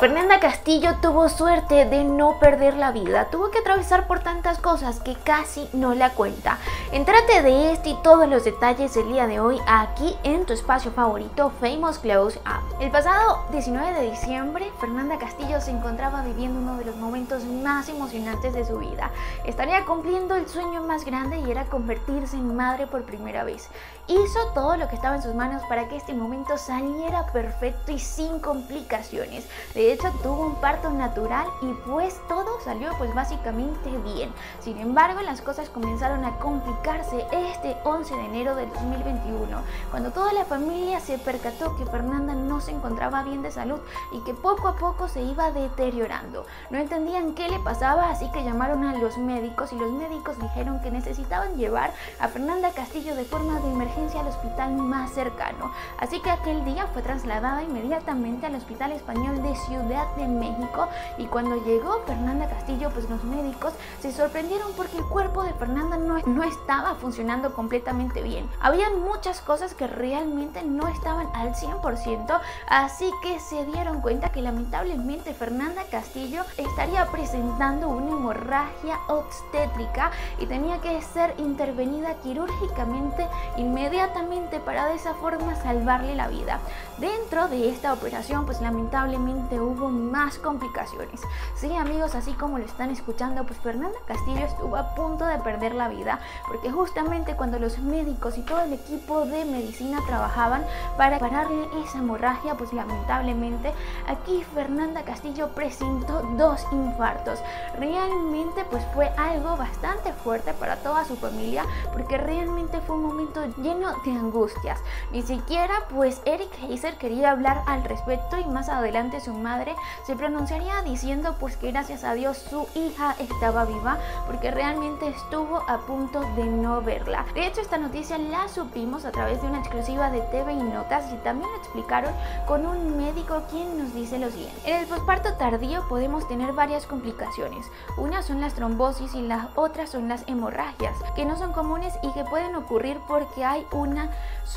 Fernanda Castillo tuvo suerte de no perder la vida, tuvo que atravesar por tantas cosas que casi no la cuenta. Entrate de este y todos los detalles el día de hoy aquí en tu espacio favorito, Famous Close Up. El pasado 19 de diciembre, Fernanda Castillo se encontraba viviendo uno de los momentos más emocionantes de su vida. Estaría cumpliendo el sueño más grande y era convertirse en madre por primera vez. Hizo todo lo que estaba en sus manos para que este momento saliera perfecto y sin complicaciones. De hecho, tuvo un parto natural y pues todo salió pues básicamente bien. Sin embargo, las cosas comenzaron a complicarse este 11 de enero del 2021, cuando toda la familia se percató que Fernanda no se encontraba bien de salud y que poco a poco se iba deteriorando. No entendían qué le pasaba, así que llamaron a los médicos y los médicos dijeron que necesitaban llevar a Fernanda Castillo de forma de emergencia al hospital más cercano. Así que aquel día fue trasladada inmediatamente al Hospital Español de Ciudad de México, y cuando llegó Fernanda Castillo, pues los médicos se sorprendieron porque el cuerpo de Fernanda no estaba funcionando completamente bien. Habían muchas cosas que realmente no estaban al 100%, así que se dieron cuenta que lamentablemente Fernanda Castillo estaría presentando una hemorragia obstétrica y tenía que ser intervenida quirúrgicamente inmediatamente para de esa forma salvarle la vida. Dentro de esta operación pues lamentablemente hubo más complicaciones. Sí, amigos, así como lo están escuchando, pues Fernanda Castillo estuvo a punto de perder la vida, porque justamente cuando los médicos y todo el equipo de medicina trabajaban para pararle esa hemorragia, pues lamentablemente aquí Fernanda Castillo presentó 2 infartos. Realmente pues fue algo bastante fuerte para toda su familia, porque realmente fue un momento lleno de angustias. Ni siquiera pues Eric Heiser quería hablar al respecto, y más adelante su madre se pronunciaría diciendo pues que gracias a Dios su hija estaba viva, porque realmente estuvo a punto de no verla. De hecho, esta noticia la supimos a través de una exclusiva de TV y Notas, y también lo explicaron con un médico quien nos dice lo siguiente: en el posparto tardío podemos tener varias complicaciones. Unas son las trombosis y las otras son las hemorragias, que no son comunes y que pueden ocurrir porque hay una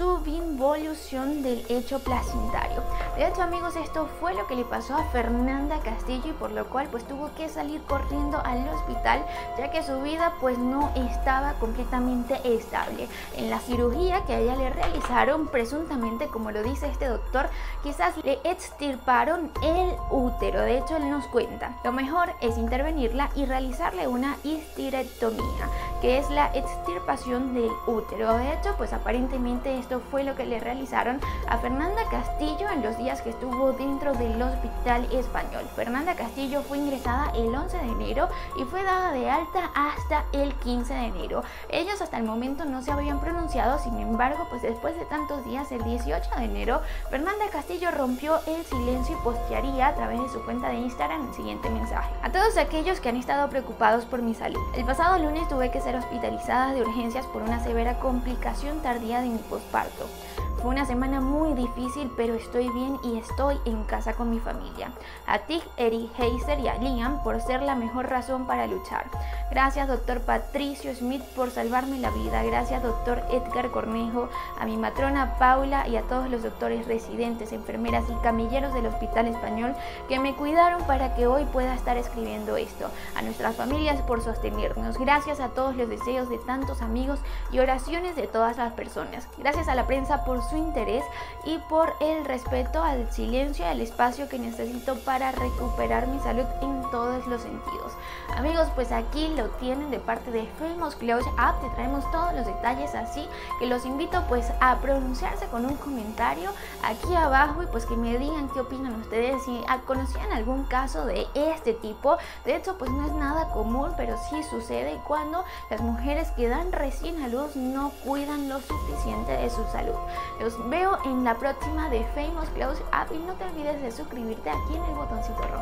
subinvolución del hecho placentario. De hecho, amigos, esto fue lo que le pasó a Fernanda Castillo, y por lo cual pues tuvo que salir corriendo al hospital, ya que su vida pues no estaba completamente estable. En la cirugía que a ella le realizaron, presuntamente, como lo dice este doctor, quizás le extirparon el útero. De hecho, él nos cuenta: lo mejor es intervenirla y realizarle una histerectomía, que es la extirpación del útero. De hecho, pues aparentemente esto fue lo que le realizaron a Fernanda Castillo en los días que estuvo dentro del Hospital Español. Fernanda Castillo fue ingresada el 11 de enero y fue dada de alta hasta el 15 de enero. Ellos hasta el momento no se habían pronunciado, sin embargo, pues después de tantos días, el 18 de enero, Fernanda Castillo rompió el silencio y postearía a través de su cuenta de Instagram el siguiente mensaje: a todos aquellos que han estado preocupados por mi salud. El pasado lunes tuve que ser hospitalizada de urgencias por una severa complicación tardía de mi posparto. Fue una semana muy difícil, pero estoy bien y estoy en casa con mi familia. A ti, Eric Heiser, y a Liam por ser la mejor razón para luchar. Gracias, doctor Patricio Smith, por salvarme la vida. Gracias, doctor Edgar Cornejo, a mi matrona Paula y a todos los doctores residentes, enfermeras y camilleros del Hospital Español que me cuidaron para que hoy pueda estar escribiendo esto. A nuestras familias por sostenernos. Gracias a todos los deseos de tantos amigos y oraciones de todas las personas. Gracias a la prensa por su interés y por el respeto al silencio y al espacio que necesito para recuperar mi salud en todos los sentidos. Amigos, pues aquí lo tienen de parte de Famous Close Up. Te traemos todos los detalles, así que los invito pues a pronunciarse con un comentario aquí abajo, y pues que me digan qué opinan ustedes, si conocían algún caso de este tipo. De hecho, pues no es nada común, pero sí sucede cuando las mujeres que dan recién a luz no cuidan lo suficiente de su salud. Los veo en la próxima de Famous Close Up, y no te olvides de suscribirte aquí en el botoncito rojo.